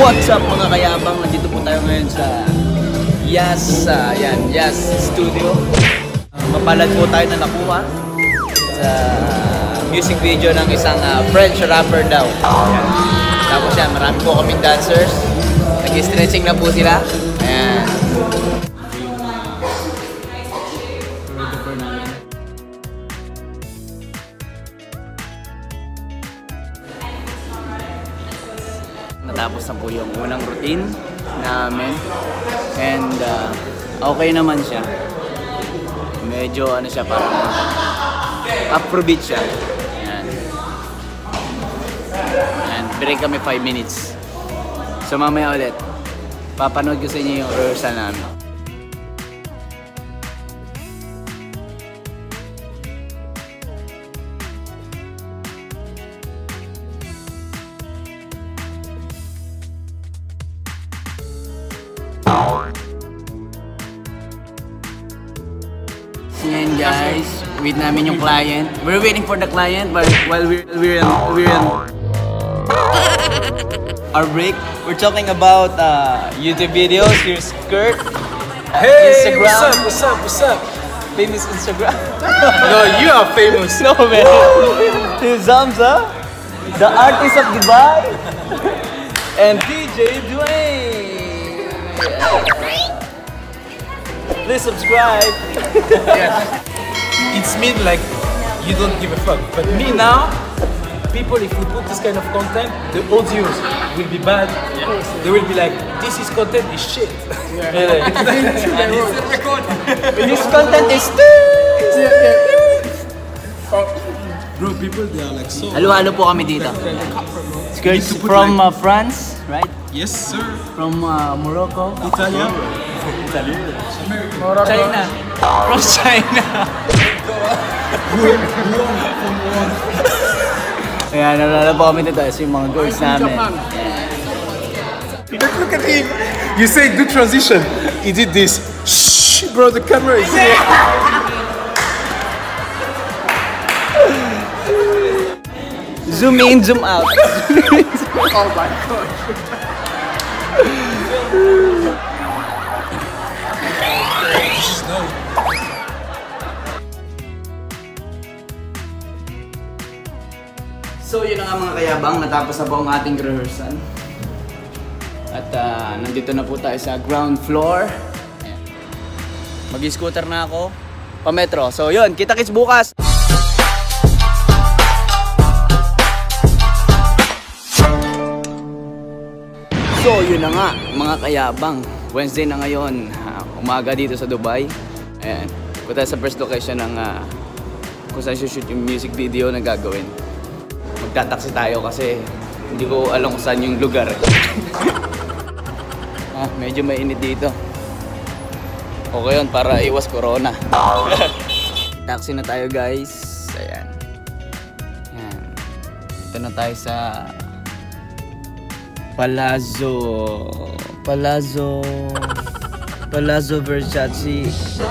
What's up mga kayabang? Nandito po tayo ngayon sa Yas Studio. Mapalad po tayo na nakuha sa music video ng isang French rapper daw. Ayan. Tapos yan, marami po kaming dancers. Nag-stretching na po sila. Ayan. Natapos na po yung unang routine namin. And okay naman siya. Medyo ano siya, parang afrobeat siya. Ayan. And break kami 5 minutes. So mamaya ulit, papanood ko sa inyo yung rehearsal namin. Yan guys, wait namin yung client. We're waiting for the client, but while we're in our break, we're talking about YouTube videos. Here's Kurt. Hey, Instagram. what's up? Famous Instagram. No, you are famous. No man. Here's Zamza, the artist of Dubai, and DJ Dwayne. Please subscribe. Yeah. It's mean like you don't give a fuck. But me now, people, if we put this kind of content, the audios will be bad. Yeah. They will be like, this is content is shit. Yeah. This content is Bro, people they are like so. halo-halo po kami dito. Skirts from France, right? Yes, sir. From Morocco. Italian. China. From China. Ayan, nalala po kami dito. Ito yung mga girls namin. Look at him. You say do transition. He did this. Shh, bro, the camera is here. Zoom in, zoom out. Oh my god. So yun na nga mga kayabang, natapos na po ang ating rehearsal. At nandito na po tayo sa ground floor. Mag-scooter na ako pa metro. So yun, kita-kits bukas! So yun na nga mga kayabang, Wednesday na ngayon, umaga dito sa Dubai. Ayan, punta sa first location ng kung saan shoot yung music video na gagawin. Magtataksi tayo kasi hindi ko alam kung saan yung lugar. Medyo mainit dito. Okay yun, para iwas corona. Taxi na tayo guys. Ayan. Ayan. Dito na tayo sa Palazzo Versace.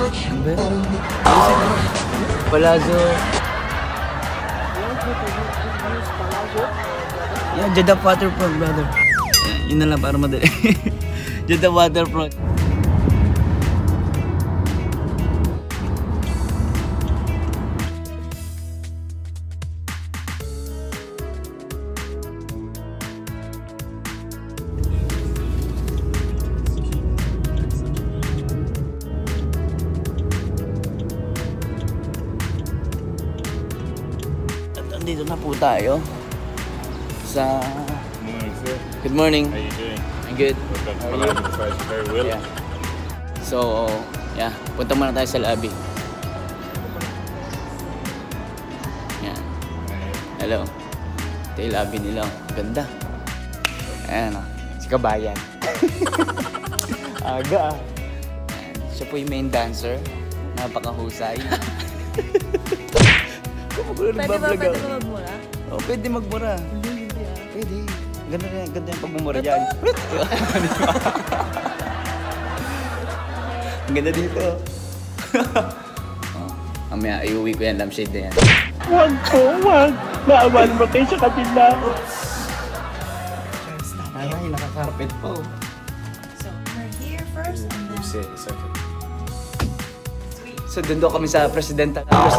Palazzo. Yeah, Jeddah Waterfront, brother. Yun na lang para madali. Jeddah Waterfront. Dito na po tayo sa... Good morning. How you doing? I'm good. Very well. Yeah. So, yeah, punta muna tayo sa lobby. Yeah. Hello. Ito yung lobby nila. Ganda. Ayan o. Si Kabayan. Aga. Ayan. Siya po yung main dancer. Napakahusay. Pwede ba magmura? Oo, pwede magmura. Pwede. Ganda yung pagmumura dyan. Ang ganda dito. Mamaya, iuwi ko yan, lampshade na yan. Wag po, wag. Naaman mo kayo sa kanila. Ay, Naka-carpet po. So, we're here first and then... Say it, second. So doon daw kami sa presidential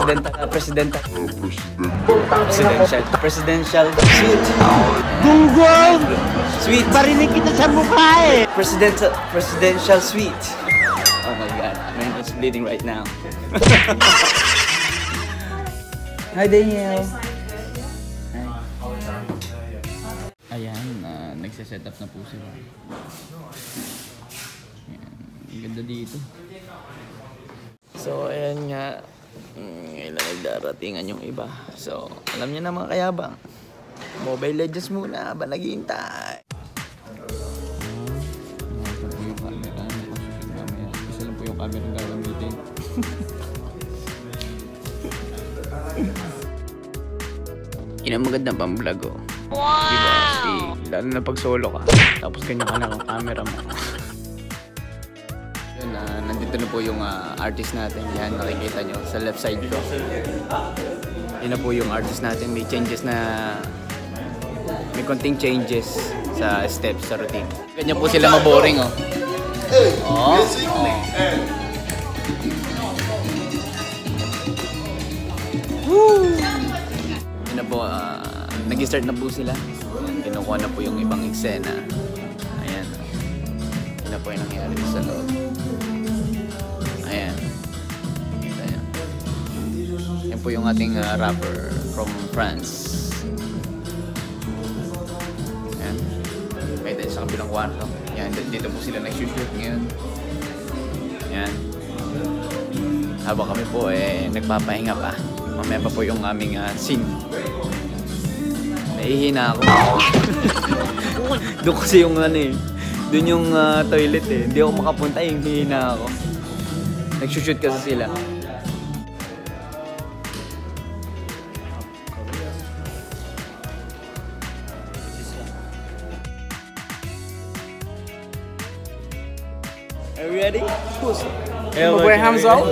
suite. Gunggong! Suite. Parinig kita sa mukha eh! Presidential suite. Oh my god, my nose is bleeding right now. Hi Daniel. Ayan, nagsiset up na po sila. Ayan, ang ganda dito. So, ayan nga. Ngayon na nagdaratingan yung iba. So, alam niyo na mga kayabang. Mobile Legends muna habang naghihintay. Ito po yung camera. Mamaya. Isa lang po yung camera ang gagamitin. Yan ang magandang pang-vlog oh. Wow! Diba? Lalo na pag solo ka. Tapos ganyan ka na ang camera mo. Yun, nandito na po yung artist natin. Yan, nakikita nyo sa left side ko. Yan na po yung artist natin. May changes na... May konting changes sa steps, sa routine. Ganyan po sila maboring, oh. Oh. Woo! Yan na po, nag-start na po sila. Kinukuha na po yung ibang eksena. Ayan. Yan na po yung nangyari sa loob. Ayan. Kita yan. Yan po yung ating rapper from France. Ayan. May tayo sa kabilang kwarto. Ayan. Dito po sila nag-shoot ngayon. Ayan. Habang kami po nagpapahinga pa. Mamaya pa po yung aming scene. Nahihina ako. Doon kasi yung doon yung toilet eh. Hindi ako makapunta, hihina ako. Nag-shoot kasi sila. Are we ready? Put hands up.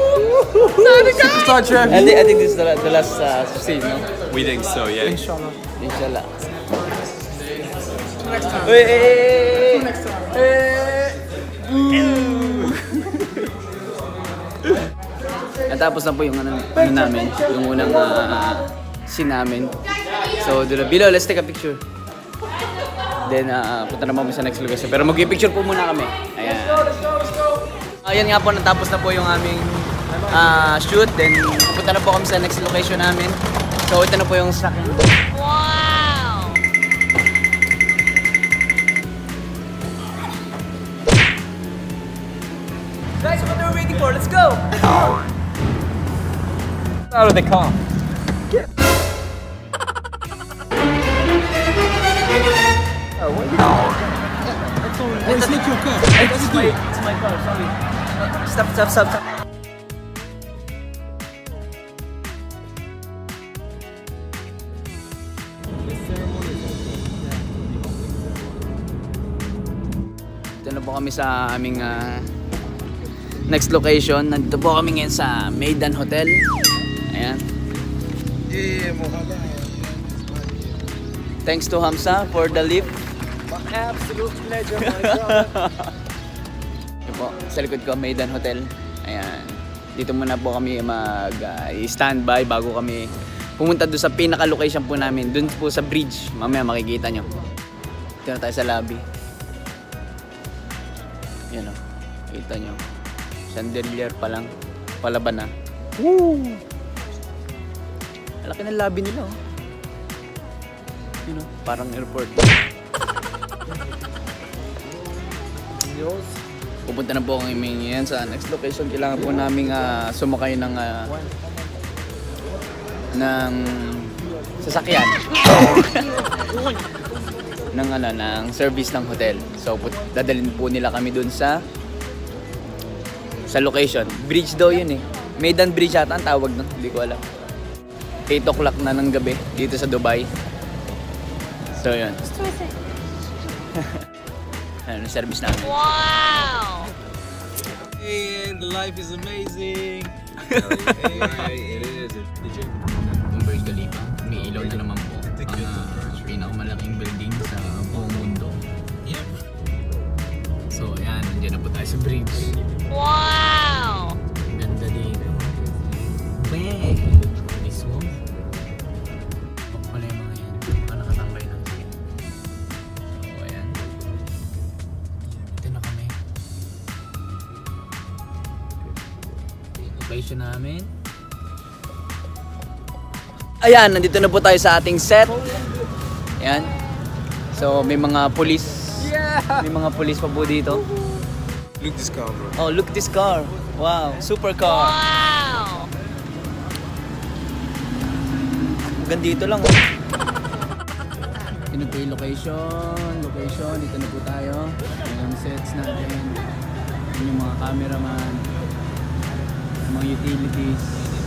Start your I think this is the last scene, no? We think so, yeah. Inshallah. Inshallah. Next time. Hey! Next time. Natapos na po yung ano namin, yung unang scene namin. So, below, let's take a picture. Then, punta naman kami sa next location. Pero mag-picture po muna kami. Ayan. Ayan nga po, natapos na po yung aming shoot. Then, punta na po kami sa next location namin. So, ito na po yung sakyan. Wow! Guys, what are we waiting for? Let's go! Out of the car. It's not your car. It's my car, sorry. Stop. Ito na po kami sa aming next location. Nandito po kami ngayon sa Maidan Hotel. Ayan. Thanks to Hamza for the lift. Absolute pleasure, my God. Ito po, sa likod ko, Maidan Hotel. Ayan. Dito muna po kami mag-standby bago kami pumunta doon sa pinaka-location po namin. Doon po sa bridge. Mamaya makikita nyo. Dito na tayo sa lobby. Yan o. Kita nyo. Chandelier pa lang. Palaban na. Woo! Malaki ng lobby nila oh. Yun o. Parang airport. Pupunta na po kami ngayon sa next location. Kailangan po namin sumakay ng sasakyan ng service ng hotel. So dadalhin po nila kami dun sa location. Bridge daw yun eh. Maidan Bridge ata ang tawag nun. Hindi ko alam. 8 o'clock na ng gabi dito sa Dubai. So yun. Ano service namin. Wow! And the life is amazing. It is. Yung Burj Khalifa, may ilaw na naman po. Ang pinakamalaking building sa buong mundo. Ay, sa bridge. Wow! Ganda dito. Beh! Mismo. Huwag pala yung mga yan. Mga nakatambay lang. So, ayan. Ito na kami. Location namin. Ayan, nandito na po tayo sa ating set. Ayan. So, may mga pulis. May mga pulis pa po dito. Look this car, bro. Oh, look this car. Wow, super car. Wow! Gandito lang. Oh. Ito po yung location. Dito na po tayo. Yung sets natin. Yung mga cameraman. Mga utilities.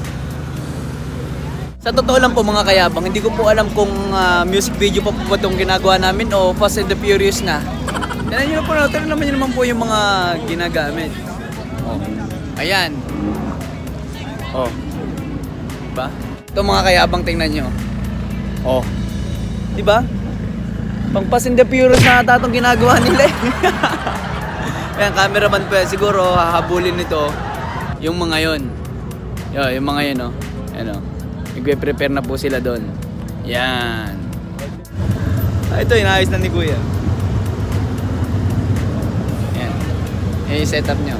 Sa totoo lang po mga kayabang, hindi ko po alam kung music video pa po itong ginagawa namin o Fast and the Furious na. Tignan nyo na po, tignan naman nyo naman po yung mga ginagamit. Oh. Ayan. Oh. Diba? Ito mga kayabang, tingnan nyo. Oh. Diba? Pang Fast and the Furious na ata itong ginagawa nila. Ayan, cameraman po. Siguro hahabulin nito yung mga yon. Yung mga yun, oh. Ayan, oh. Nagpe-prepare na po sila doon. Yan. Ito, inaayos na ni Kuya. Yan. Yan yung setup niya.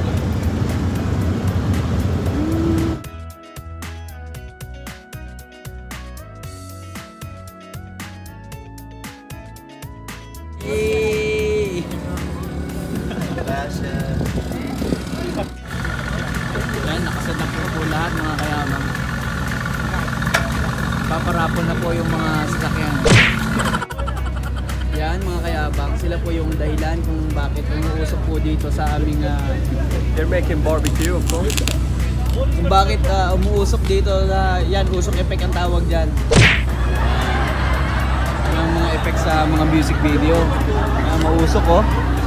Yay! Yan, nakaset up po lahat mga kayamang. Paparapon na po yung mga sasakyan. Yan mga kayabang, sila po yung dahilan kung bakit umuusok po dito sa aming They're making barbecue, of course. kung bakit umuusok dito sa yan, usok effect ang tawag dyan. Yung mga effect sa mga music video. Mausok oh.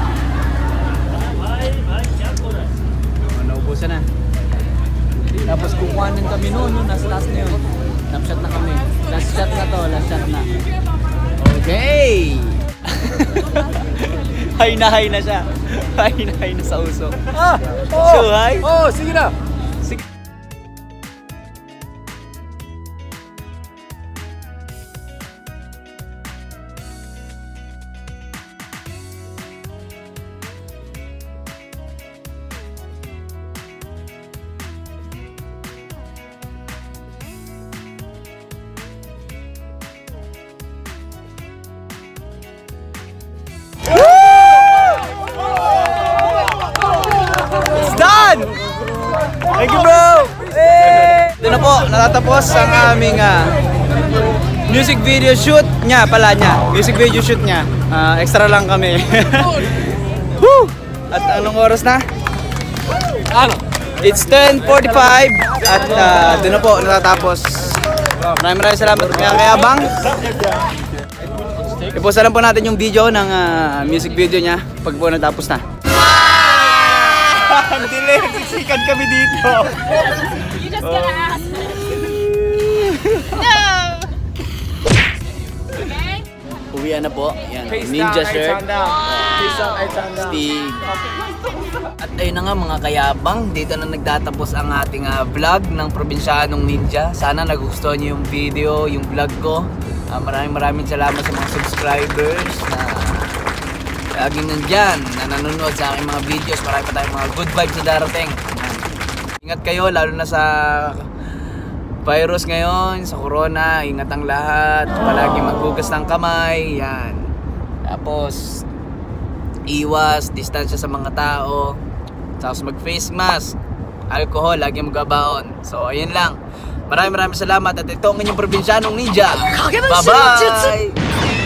Naubusan na. Tapos kukuhanin kami noon, nasa taas na yun. Snapshot na kami. Last shot na to, last shot na. Okay! Hay na siya. Hay na sa usok. So, hi? Oh, sige na! Sige. It's done! Thank you, bro! Hey! Ito na po, natatapos ang aming music video shoot niya pala niya. Music video shoot niya. Extra lang kami. Woo! At anong oras na? Ano? It's 10:45 at doon na po natatapos. Maraming salamat mga kayabang. I-post na lang po natin yung video ng music video niya pag po natapos na. Dilim, siksikan kami dito. You just gotta ask. No! Okay? Uwian na po. Yan, ninja shirt. Stig. At ayun na nga mga kayabang, dito na nagtatapos ang ating vlog ng Probinsyanong Ninja. Sana nagustuhan niyo yung video, yung vlog ko. Maraming salamat sa mga subscribers na laging nandyan, na nanonood sa aking mga videos. Marami pa tayong mga good vibes na darating. Ingat kayo, lalo na sa virus ngayon, sa corona. Ingat ang lahat. Palagi maghugas ng kamay. Yan. Tapos, iwas, distansya sa mga tao. Tapos mag-face mask. Alcohol, lagi magbabaon. So, ayun lang. Maraming salamat. At ito ang inyong Probinsyanong Ninja. Bye-bye!